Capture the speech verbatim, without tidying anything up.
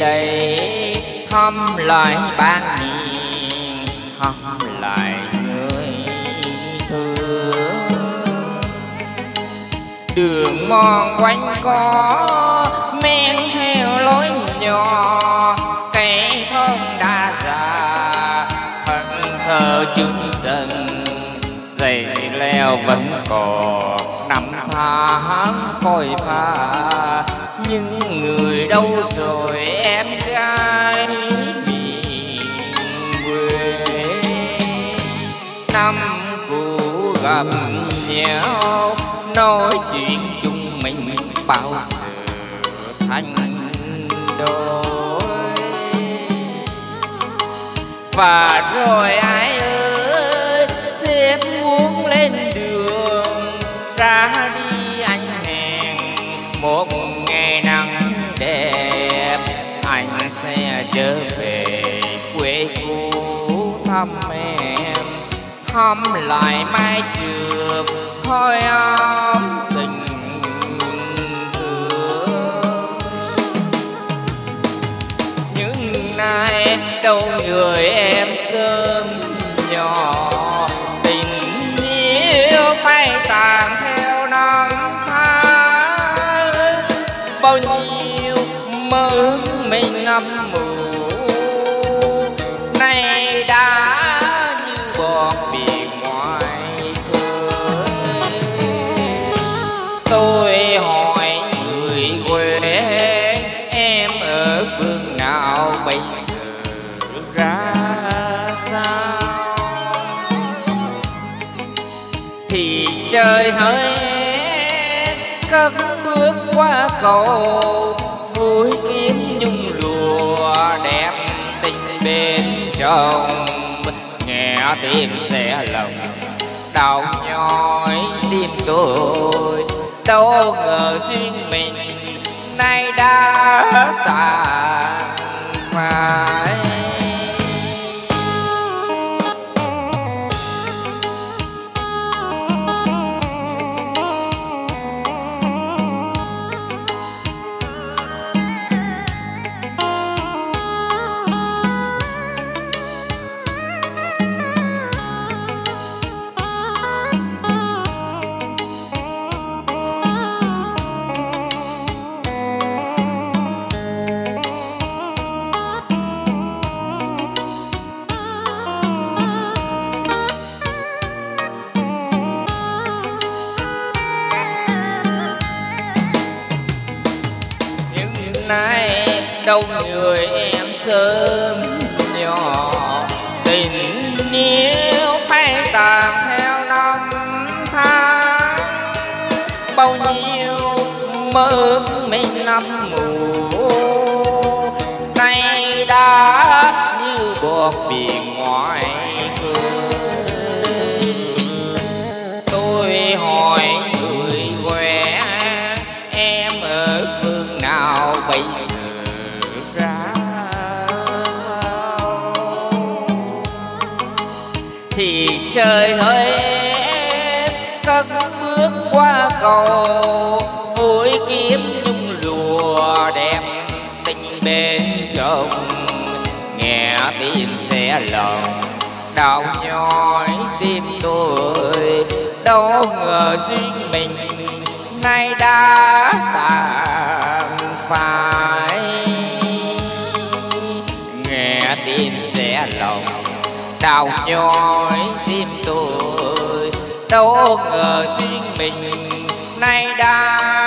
đây thăm lại bạn hiền, thăm lại người thương. Đường mòn quanh co men theo lối nhỏ, cây thơm đã già thân thờ chứng dần. Dây leo vẫn còn năm tháng phôi pha, nhưng người đâu rồi em gái miền quê. Năm cũ gặp nhau nói chuyện chung mình bao giờ thành đôi. Và rồi ai ơi xếp muốn lên đường ra đi anh hẹn một ngày nắng đẹp, anh sẽ trở về quê cũ thăm em, thăm lại mái trường hơi ấm tình thương. Những nay đâu người em sớm nhỏ, tình yêu phai tàn theo năm tháng. Bao nhiêu mơ ước mình ngậm ngùi nay đã như bọt biển ngoài khơi. Tôi hỏi người quê em ở phương nào bây giờ ra sao, thì trời hỡi cất bước qua cầu vui kiếm nhung lụa đẹp tình bên trong. Nghe tim sẽ lòng đau nhói tim tôi, đâu ngờ duyên mình nay đã tàn phai. Nay đâu người em sớm nhỏ, tình yêu phai tàn theo năm tháng. Bao nhiêu mơ ước mình năm mùa nay đã như bọt biển ngoài khơi. Tôi hỏi người quê em ở phương nào bây giờ ra sao, thì trời hỡi em cất bước qua cầu vui kiếm nhung lụa đẹp tình bên trong. Nghe tim sẽ lòng đau nhói tim tôi, đâu ngờ duyên mình nay đã tàn phai. Nghe tim sẽ lòng đau nhói tim tôi, đâu ngờ duyên mình nay đã